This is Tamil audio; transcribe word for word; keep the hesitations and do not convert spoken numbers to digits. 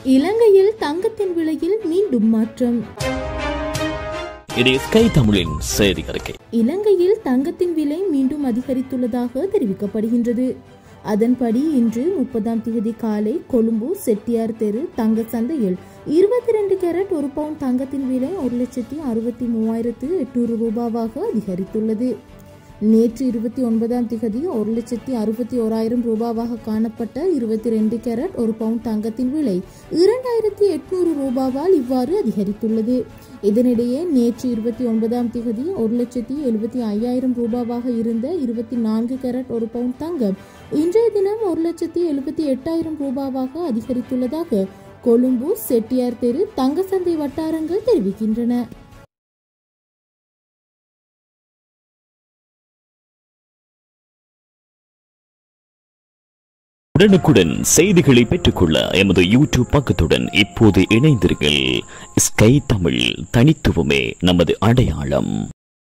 இலங்கையில் தங்கத்தின் விலையில் மீண்டும் மாற்றம். இது ஸ்கை தமிழின் செய்தி அறிக்கை. இலங்கையில் தங்கத்தின் விலை மீண்டும் அதிகரித்துள்ளதாக தெரிவிக்கப்படுகின்றது. அதன்படி இன்று முப்பதாம் தேதி காலை கொழும்பு செட்டியார் தெரு தங்க சந்தையில் இருபத்தி ரெண்டு கேரட் ஒரு பவுன் தங்கத்தின் விலை ஒரு லட்சத்தி அறுபத்தி மூவாயிரத்து எட்நூறு ரூபாவாக அதிகரித்துள்ளது. நேற்று இருபத்தி ஒன்பதாம் திகதி ஒரு லட்சத்தி அறுபத்தி ஓராயிரம் ரூபாவாக காணப்பட்ட இருபத்தி ரெண்டு கேரட் ஒரு பவுன் தங்கத்தின் விலை இரண்டாயிரத்தி எட்நூறு ரூபாவால் இவ்வாறு அதிகரித்துள்ளது. இதனிடையே நேற்று இருபத்தி ஒன்பதாம் திகதி ஒரு லட்சத்தி எழுபத்தி ஐயாயிரம் ரூபாவாக இருந்த இருபத்தி நான்கு கேரட் ஒரு பவுன் தங்கம் இன்றைய தினம் ஒரு லட்சத்தி எழுபத்தி எட்டாயிரம் ரூபாவாக அதிகரித்துள்ளதாக கொழும்பு செட்டியார் தெரு தங்க சந்தை வட்டாரங்கள் தெரிவிக்கின்றன. உடனுக்குடன் செய்திகளை பெற்றுக்கொள்ள எமது யூடியூப் பக்கத்துடன் இப்போது இணைந்தீர்கள். ஸ்கை தமிழ், தனித்துவமே நமது அடையாளம்.